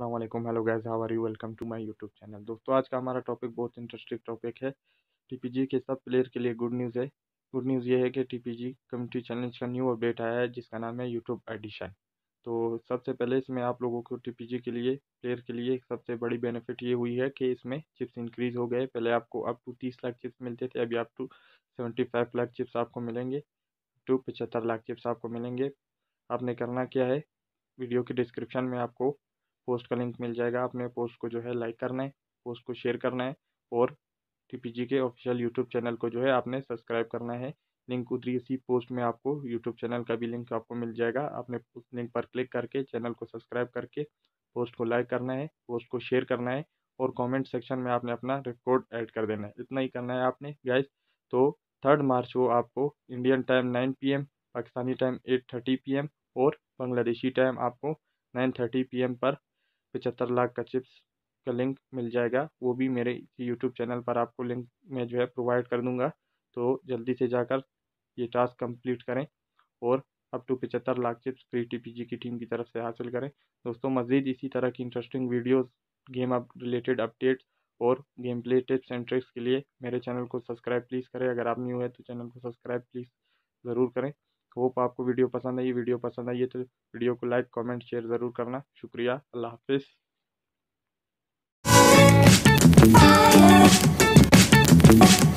अस्सलाम वालेकुम, hello guys, how are you, welcome to my YouTube channel. दोस्तों, आज का हमारा टॉपिक बहुत इंटरेस्टिंग टॉपिक है। टीपीजी के सब प्लेयर के लिए गुड न्यूज़ है। गुड न्यूज़ ये है कि टीपीजी कम्युनिटी चैलेंज का न्यू अपडेट आया है जिसका नाम है यूट्यूब एडिशन। तो सबसे पहले इसमें आप लोगों को टीपीजी के लिए प्लेयर के लिए सबसे बड़ी बेनिफिट ये हुई है कि इसमें चिप्स इंक्रीज़ हो गए। पहले आपको अप टू 30 लाख चिप्स मिलते थे, अभी अप टू 75 लाख चिप्स आपको मिलेंगे, टू 75 लाख चिप्स आपको मिलेंगे। आपने करना क्या है, वीडियो के डिस्क्रिप्शन में आपको पोस्ट का लिंक मिल जाएगा। आपने पोस्ट को जो है लाइक करना है, पोस्ट को शेयर करना है और टीपीजी के ऑफिशियल यूट्यूब चैनल को जो है आपने सब्सक्राइब करना है। लिंक उतरी इसी पोस्ट में, आपको यूट्यूब चैनल का भी लिंक आपको मिल जाएगा। आपने उस लिंक पर क्लिक करके चैनल को सब्सक्राइब करके पोस्ट को लाइक करना है, पोस्ट को शेयर करना है और कमेंट सेक्शन में आपने अपना रिकॉर्ड ऐड कर देना है। इतना ही करना है आपने गाइस। तो 3 मार्च को आपको Indian time 9 PM, Pakistani time 8:30 PM और बांग्लादेशी टाइम आपको 9:30 PM पर 75 लाख का चिप्स का लिंक मिल जाएगा। वो भी मेरे यूट्यूब चैनल पर आपको लिंक में जो है प्रोवाइड कर दूंगा। तो जल्दी से जाकर ये टास्क कंप्लीट करें और up to 75 lakh chips free TPG की टीम की तरफ से हासिल करें। दोस्तों, मज़ीद इसी तरह की interesting videos, game app related updates और game play tips and tricks के लिए मेरे चैनल को सब्सक्राइब प्लीज़ करें। अगर आप न्यू है तो चैनल को सब्सक्राइब प्लीज़ ज़रूर करें। होप आपको वीडियो पसंद आई। वीडियो पसंद आई है तो वीडियो को लाइक, कमेंट, शेयर ज़रूर करना। शुक्रिया, अल्लाह हाफिज़।